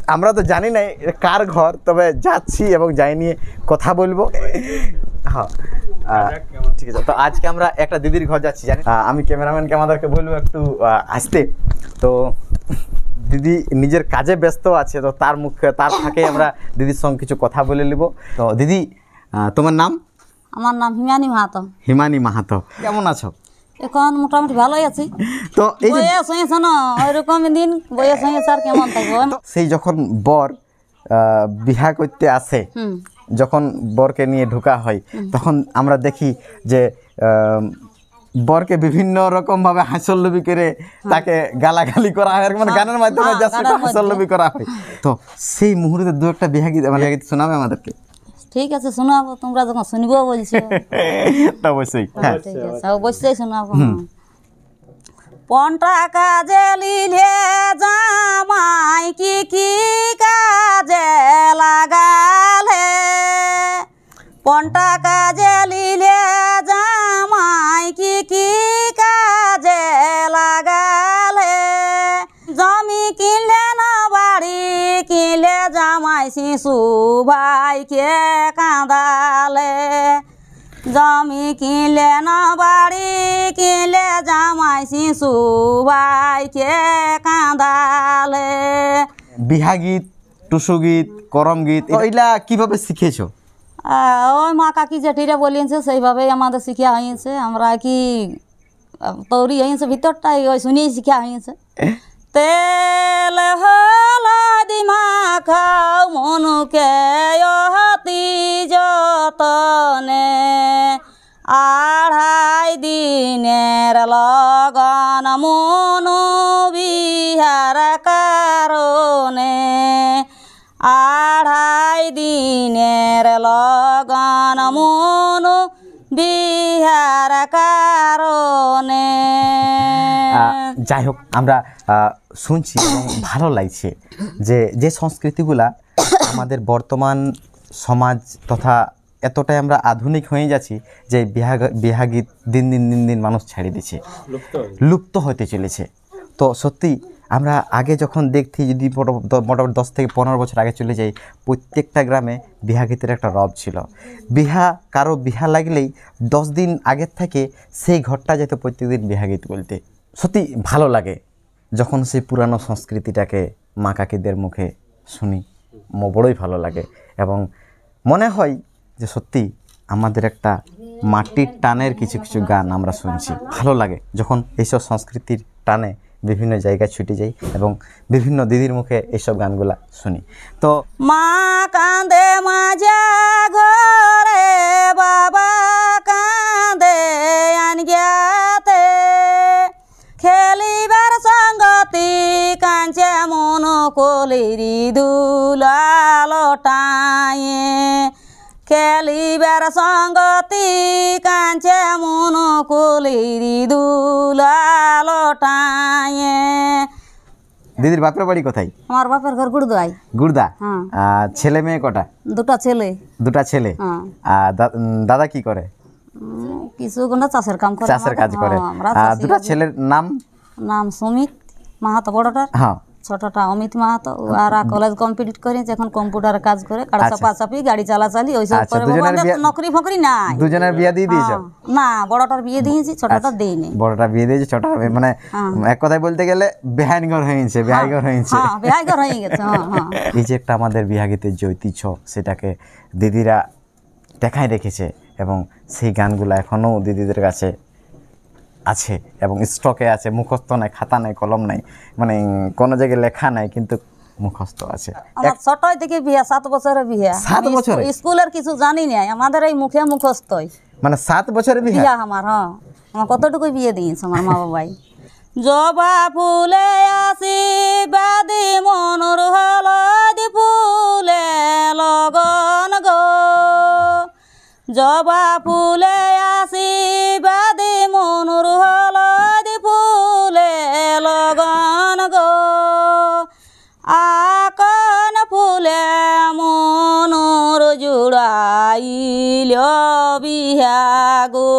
আমরা তো জানি না কার ঘর, তবে যাচ্ছি এবং যাই নিয়ে কথা বলবো। হ্যাঁ ঠিক আছে। তো আজকে আমরা একটা দিদির ঘর যাচ্ছি, জানি আমি ক্যামেরাম্যানকে আমাদেরকে বলবো একটু আসতে। তো দিদি নিজের কাজে ব্যস্ত আছে, তো তার ফাঁকে আমরা দিদির সঙ্গে কিছু কথা বলে নিব। তো দিদি তোমার নাম? আমার নাম হিমানি মাহাতো। হিমানি মাহাতো, কেমন আছো? এখন মোটামুটি ভালোই আছি। তো এই যে বয়স হয়েছে না ওইরকম দিন, বয়স হয়েছে আর কেমন থাকবো। সেই যখন বর বিবাহ করতে আসে, যখন বরকে নিয়ে ঢোকা হয়, তখন আমরা দেখি যে বরকে বিভিন্ন রকম ভাবে হাস্যল্লবি করে তাকে গালাগালি করা হয়, মানে গানের মাধ্যমে হাস্যল্লবি করা হয়। তো সেই মুহূর্তে দু একটা বিবাহ গীত শোনাবে আমাদেরকে? ঠিক আছে শোনাবো, তোমরা যখন শুনবো বলছো। অবশ্যই, ঠিক আছে অবশ্যই শোনাবো। পনটা কাজে লিলে জামাই কি কি কাজে লাগালে, পনটা কাজে লিলে জামাই কি কি কাজে লাগালে, জমি কিনলে না বাড়ি কিনলে জামাই শিশু ভাইকে কাঁদালে, জমি কিনলে না বাড়ি কিনলে জামাই শিশু ভাইকে কাঁদালে। বিহা গীত, টুসু গীত, করম গীত এগুলা কিভাবে শিখেছো? ওই মা কাকি জেঠিরা বলিয়েছে সেইভাবেই আমাদের শিখা হয়েছে। আমরা কি তৈরি হয়েছে ভিতরটাই ওই শুনেই শিখা হয়েছে। তেল হলদি মাখাও মনুকে অতি যতনে, আড়াই দিনের লগন মনু বিহার কারণে, আড়াই দিনের লগন মনু বিহার কারণে। যাই হোক, আমরা শুনছি এবং ভালো লাগছে যে সংস্কৃতিগুলা আমাদের বর্তমান সমাজ তথা এতটাই আমরা আধুনিক হয়ে যাচ্ছি যে বিহা গীত দিন দিন মানুষ ছাড়িয়ে দিচ্ছে, লুপ্ত হতে চলেছে। তো সত্যি আমরা আগে যখন দেখছি, যদি মোটামুটি 10 থেকে 15 বছর আগে চলে যাই, প্রত্যেকটা গ্রামে বিহা গীতের একটা রব ছিল। কারো বিহা লাগলেই 10 দিন আগের থেকে সেই ঘরটা যেত প্রত্যেকদিন বিহা গীত বলতে। সত্যি ভালো লাগে যখন সেই পুরানো সংস্কৃতিটাকে মা কাকিদের মুখে শুনি, বড়ই ভালো লাগে এবং মনে হয় যে সত্যি আমাদের একটা মাটির টানের কিছু কিছু গান আমরা শুনছি। ভালো লাগে যখন এইসব সংস্কৃতির টানে বিভিন্ন জায়গায় ছুটে যাই এবং বিভিন্ন দিদির মুখে এইসব গানগুলা শুনি। তো মা কাঁদে মাজা ঘরে, বাবা কাঁদে আনগিয়াতে, খেলিবার সঙ্গতি কাঞ্চে মন কলিরি দুলালটায়ে, খেলিবার সঙ্গতি কাঞ্চে মন কলিরি দুলালটায়ে। দিদির বাপের বাড়ি কোথায়? আমার বাপের ঘর গুড়দাই। গুড়দা? ছেলে মেয়ে কটা? দুটা ছেলে। দুটা ছেলে। দাদা কি করে? কিছু চাষের কাম করে। চাষের কাজ করে। দুটা ছেলের নাম? নাম সুমিত মাহাতো বড়টার, হ্যাঁ ছোটটা অমিত মাহাতো। আর কলেজ কমপ্লিট করেছে, এখন কম্পিউটারে কাজ করে, চাপাচাপি গাড়ি চালাচালি ওইসব করে। নকরি ফকরি নাই। দুজনের বিয়ে দিয়ে দিয়েছ? না, বড়টার বিয়ে দিয়েছি, ছোটটা দেইনি। বড়টা বিয়ে দিয়েছে, ছোটটা মানে এক কথায় বলতে গেলে বেহাইঘর হয়েছে। বেহাইঘর হয়ে গেছে। এই যে একটা আমাদের বিহা গীতের যে ঐতিহ্য, সেটাকে দিদিরা দেখায় রেখেছে এবং সেই গানগুলো এখনও দিদিদের কাছে আছে এবং স্টকে আছে। মুখস্থ নাই, খাতা নাই, কলম নাই, মানে কোনো জায়গায় লেখা নাই, কিন্তু মুখস্থ আছে। আমার ছোটই থেকে বিয়ে, 7 বছরের বিয়ে। 7 বছরে? স্কুলের কিছু জানি না, আমাদের এই মুখে মুখস্থই। মানে 7 বছরের বিয়ে আমার? আমার কতটুকু বিয়ে দিয়েছে আমার মা বাবাই। জবা ফুলে আশীর্বাদী মনুর হলদি ফুলে লগন গো, জবা ফুলে আশীর্বাদী মনুর হলদি ফুলে লগন গো, আকন ফুলে মনুর জুড়াইল বিহা গো।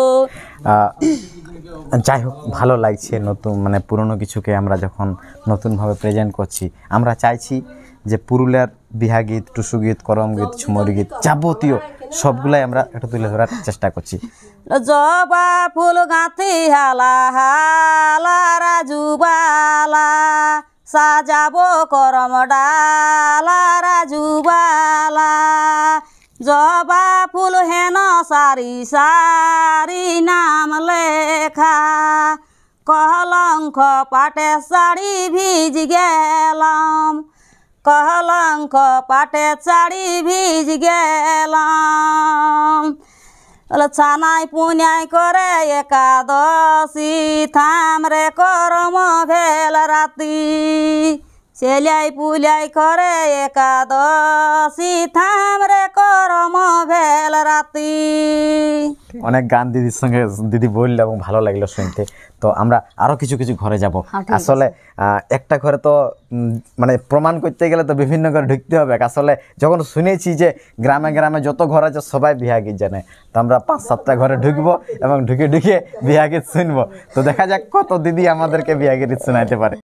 যাই হোক, ভালো লাগছে নতুন, মানে পুরনো কিছুকে আমরা যখন নতুনভাবে প্রেজেন্ট করছি, আমরা চাইছি যে পুরুলিয়ার বিহা গীত, টুসু গীত, করম গীত, ঝুমুর গীত যাবতীয় সবগুলাই আমরা একটু তুলে ধরার চেষ্টা করছি। জবা ফুল গাঁথি হালা হালা রাজু বালা সাজাবো করম ডালা রাজু বালা জবা ফুল হেন সারি সারি নাম লেখা কলঙ্ক পাটে শাড়ি ভিজ গেলাম কলঙ্ক পাটে শাড়ি ভিজ গেলাম ছানাই পুনাই করে একাদশী থাম রে করম ভেল রাতি সেলাই পুলাই করে একাদশী থাম রে করম ভেল রাতি। অনেক গান দিদির সঙ্গে দিদি বললো এবং ভালো লাগলো শুনতে। তো আমরা আরো কিছু কিছু ঘরে যাব। আসলে একটা ঘরে তো মানে প্রমাণ করতে গেলে তো বিভিন্ন ঘরে ঢুকতে হবে। আসলে যখন শুনেছি যে গ্রামে গ্রামে যত ঘর আছে সবাই বিহা গীত জানে, তো আমরা 5-7টা ঘরে ঢুকবো এবং ঢুকে ঢুকে বিহা গীত শুনবো। তো দেখা যাক কত দিদি আমাদেরকে বিহা গীত শোনাইতে পারে।